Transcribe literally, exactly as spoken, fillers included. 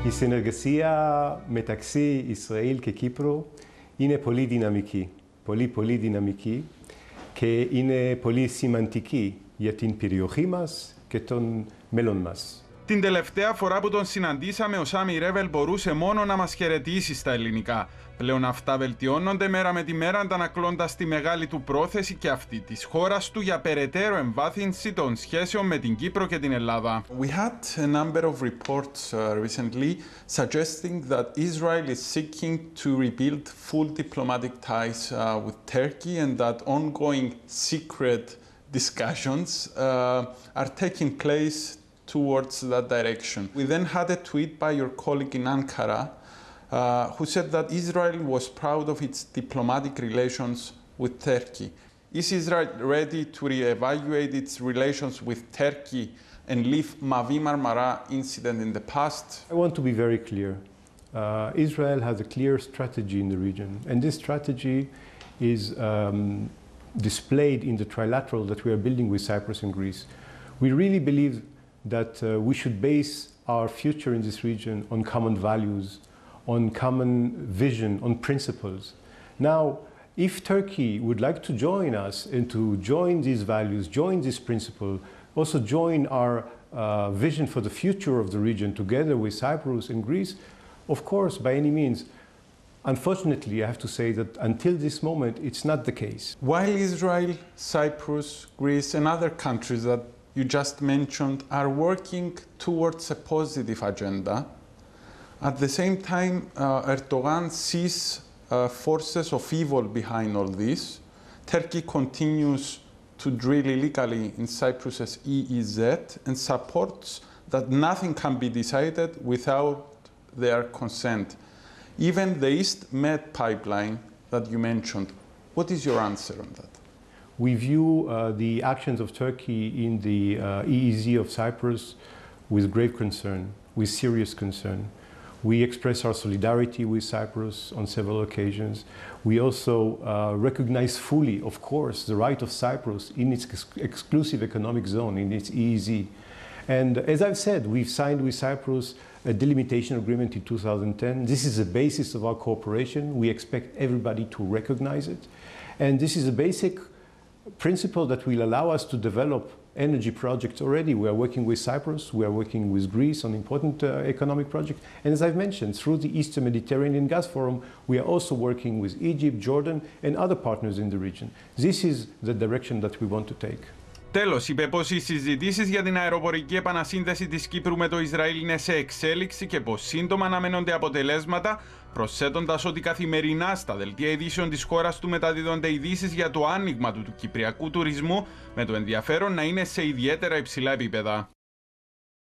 Η συνεργασία μεταξύ Ισραήλ και Κύπρου είναι πολύ δυναμική, πολύ πολύ δυναμική και είναι πολύ σημαντική για την περιοχή μας και τον μέλλον μας. Την τελευταία φορά που τον συναντήσαμε, ο Σάμι Ρέβελ μπορούσε μόνο να μας χαιρετήσει στα ελληνικά. Πλέον αυτά βελτιώνονται μέρα με τη μέρα, αντανακλώντας τη μεγάλη του πρόθεση και αυτή της χώρας του για περαιτέρω εμβάθυνση των σχέσεων με την Κύπρο και την Ελλάδα. We had a number of reports uh, recently suggesting that Israel is seeking to rebuild full diplomatic ties uh, with Turkey and that ongoing secret discussions uh, are taking place towards that direction. We then had a tweet by your colleague in Ankara uh, who said that Israel was proud of its diplomatic relations with Turkey. Is Israel ready to reevaluate its relations with Turkey and leave Mavi Marmara incident in the past? I want to be very clear. Uh, Israel has a clear strategy in the region, and this strategy is um, displayed in the trilateral that we are building with Cyprus and Greece. We really believe that uh, we should base our future in this region on common values, on common vision, on principles. Now, if Turkey would like to join us and to join these values, join this principle, also join our uh, vision for the future of the region together with Cyprus and Greece, of course, by any means. Unfortunately, I have to say that until this moment, it's not the case. While Israel, Cyprus, Greece and other countries that you just mentioned are working towards a positive agenda, at the same time, uh, Erdogan sees uh, forces of evil behind all this. Turkey continues to drill illegally in Cyprus's E E Z and supports that nothing can be decided without their consent. Even the East Med pipeline that you mentioned, what is your answer on that? We view uh, the actions of Turkey in the uh, E E Z of Cyprus with grave concern, with serious concern. We express our solidarity with Cyprus on several occasions. We also uh, recognize fully, of course, the right of Cyprus in its ex exclusive economic zone, in its E E Z. And as I've said, we've signed with Cyprus a delimitation agreement in two thousand ten. This is the basis of our cooperation. We expect everybody to recognize it. And this is a basic principle that will allow us to develop energy projects already. We are working with Cyprus, we are working with Greece on important uh, economic projects. And as I've mentioned, through the Eastern Mediterranean Gas Forum, we are also working with Egypt, Jordan and other partners in the region. This is the direction that we want to take. Τέλος, είπε πως οι συζητήσεις για την αεροπορική επανασύνδεση της Κύπρου με το Ισραήλ είναι σε εξέλιξη και πως σύντομα αναμένονται αποτελέσματα, προσθέτοντας ότι καθημερινά στα δελτία ειδήσεων της χώρας του μεταδίδονται ειδήσεις για το άνοιγμα του, του κυπριακού τουρισμού, με το ενδιαφέρον να είναι σε ιδιαίτερα υψηλά επίπεδα.